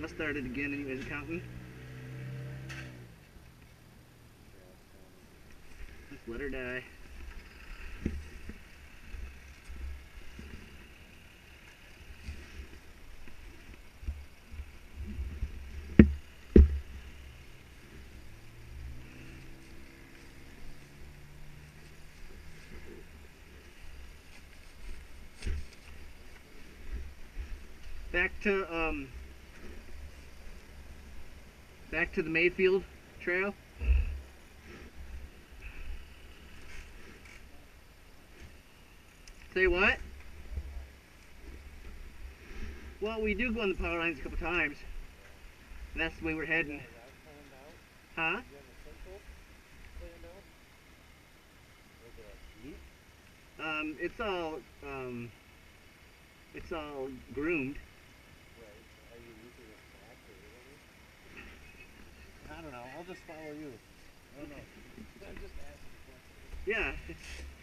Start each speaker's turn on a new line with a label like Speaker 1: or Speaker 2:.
Speaker 1: I'll start it again anyways, counting. Let's let her die. Back to the Mayfield Trail. Say what? Well, we do go on the power lines a couple times. And that's the way we're heading. Huh? It's all groomed.
Speaker 2: I don't know. I'll just follow you. I don't know. I'm just asking.
Speaker 1: Yeah.